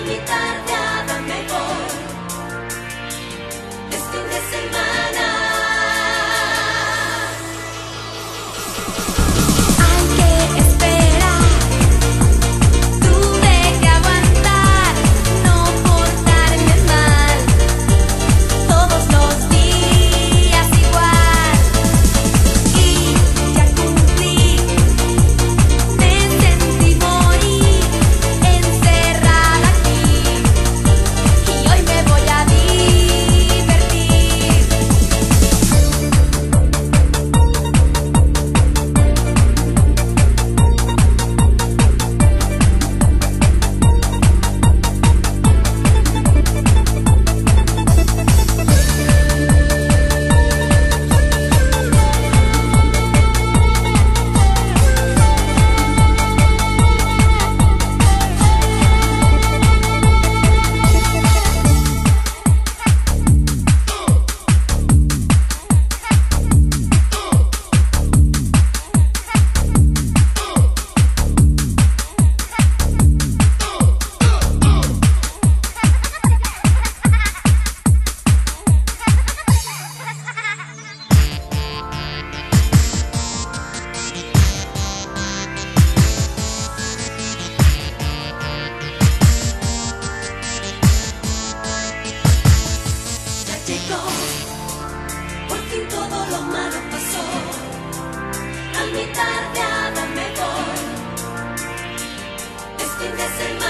mi tardeada me voy. Es fin de semana. Hay que esperar, tuve que aguantar, no portarme mal, todos los días igual. Y ya cumplí, me sentí morir encerrada aquí, y hoy me voy a divertir. Llegó, por fin todo lo malo pasó. A mi tardeada me voy. Es fin de semana.